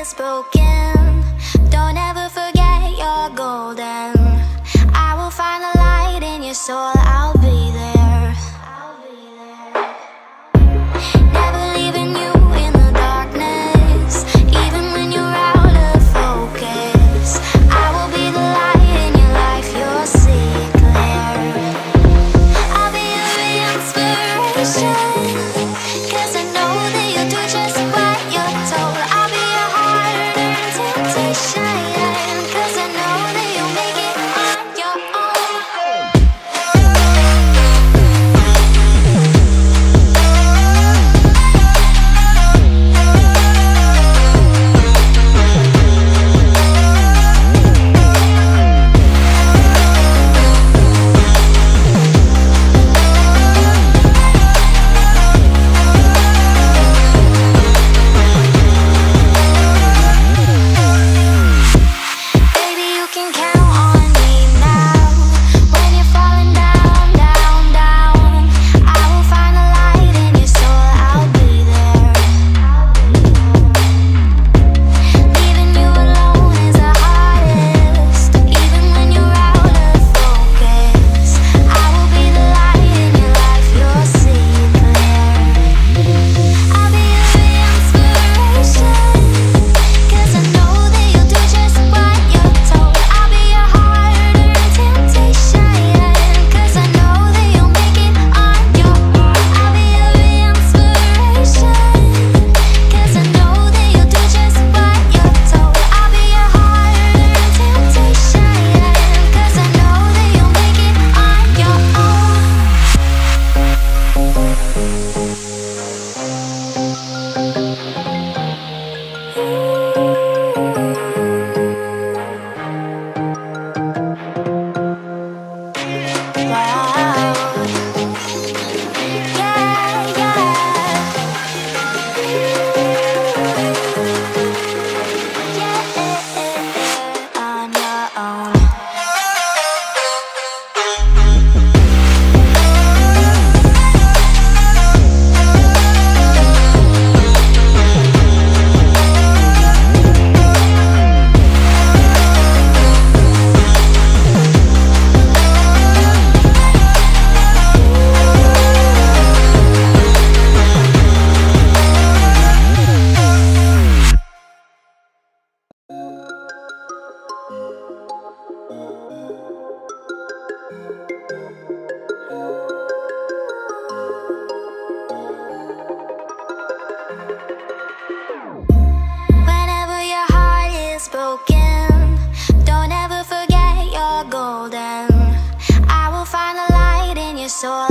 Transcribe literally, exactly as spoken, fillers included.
is broken, don't ever forget you're golden. I will find the light in your soul, I'll be there. Never leaving you in the darkness, even when you're out of focus. I will be the light in your life, you'll see it clear. I'll be your inspiration, 'cause I know that you'll do just what you're told. I'll be your heart and temptation, 'cause I know that you'll make it on your own. Baby, you can count on me now. When you're falling down, down, down, I will find the light in your soul, I'll be there. Leaving you alone is the hardest, even when you're out of focus. I will be the light in your life, you'll see it clear. I'll be your inspiration, 'cause I know that you'll do just what you're told. I'll be your heart and temptation, 'cause I know that you'll make it on your own. I'll be your inspiration, 'cause I know that you'll do just what you're told. I'll be your heart and temptation, 'cause I know that you'll make it on your own. Wow. Yeah, yeah. On your own. Whenever your heart is broken, don't ever forget you're golden. I will find the light in your soul,